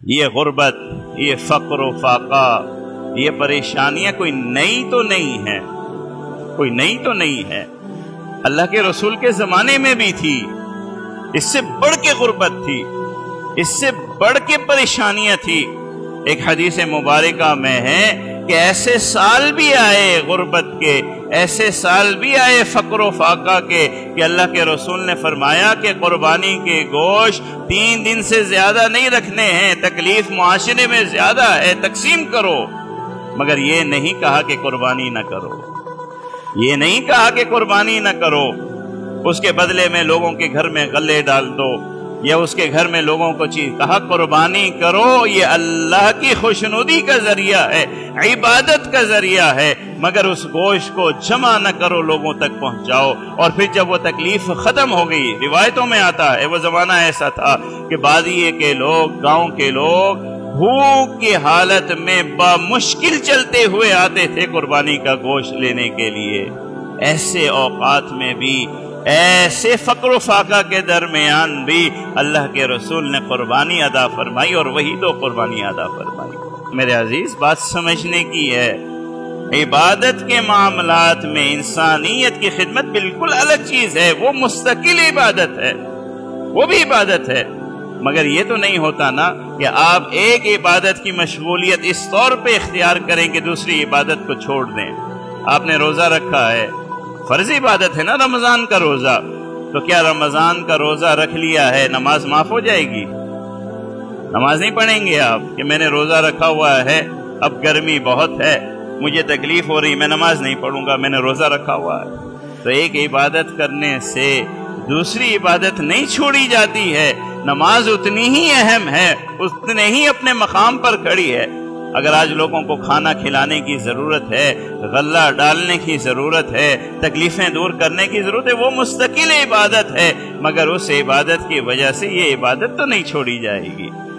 یہ غربت، یہ فقر و فاقہ، یہ پریشانیاں کوئی نئی تو نہیں ہے، کوئی نئی تو نہیں ہے، اللہ کے رسول کے زمانے میں بھی تھی، اس سے بڑھ کے غربت تھی، اس سے بڑھ کے پریشانیاں تھی۔ ایک حدیث مبارکہ میں ہے کہ ایسے سال بھی آئے غربت کے، ایسے سال بھی آئے فقر و فاقہ کے کہ اللہ کے رسول نے فرمایا کہ قربانی کے گوشت 3 دن سے زیادہ نہیں رکھنے ہیں، تکلیف معاشرے میں زیادہ ہے، تقسیم کرو، مگر یہ نہیں کہا کہ قربانی نہ کرو، یہ نہیں کہا کہ قربانی نہ کرو، اس کے بدلے میں لوگوں کے گھر میں غلے ڈال دو، یا اس کے گھر میں لوگوں کو چیز کہا قربانی کرو، یہ اللہ کی خوشنودی کا ذریعہ ہے، عبادت کا ذریعہ ہے، مگر اس گوشت کو جمع نہ کرو، لوگوں تک پہنچاؤ۔ اور پھر جب وہ تکلیف ختم ہو گئی، روایتوں میں آتا ہے وہ زمانہ ایسا تھا کہ بادیے کے لوگ، گاؤں کے لوگ بھوک کی حالت میں بمشکل چلتے ہوئے آتے تھے قربانی کا گوشت لینے کے لیے۔ ایسے اوقات میں بھی، ایسے فقر و فاقہ کے درمیان بھی اللہ کے رسول نے قربانی ادا فرمائی، اور وہی تو قربانی ادا فرمائی۔ میرے عزیز، بات سمجھنے کی ہے، عبادت کے معاملات میں انسانیت کی خدمت بالکل الگ چیز ہے، وہ مستقل عبادت ہے، وہ بھی عبادت ہے، مگر یہ تو نہیں ہوتا نا کہ آپ ایک عبادت کی مشغولیت اس طور پہ اختیار کریں کہ دوسری عبادت کو چھوڑ دیں۔ آپ نے روزہ رکھا ہے، فرض عبادت ہے نا رمضان کا روزہ، تو کیا رمضان کا روزہ رکھ لیا ہے نماز معاف ہو جائے گی؟ نماز نہیں پڑھیں گے آپ کہ میں نے روزہ رکھا ہوا ہے، اب گرمی بہت ہے، مجھے تکلیف ہو رہی، میں نماز نہیں پڑھوں گا، میں نے روزہ رکھا ہوا ہے۔ تو ایک عبادت کرنے سے دوسری عبادت نہیں چھوڑی جاتی ہے، نماز اتنی ہی اہم ہے، اتنے ہی اپنے مقام پر کھڑی ہے۔ اگر آج لوگوں کو کھانا کھلانے کی ضرورت ہے، غلہ ڈالنے کی ضرورت ہے، تکلیفیں دور کرنے کی ضرورت ہے، وہ مستقل عبادت ہے، مگر اس عبادت کی وجہ سے یہ عبادت تو نہیں چھوڑی جائے گی۔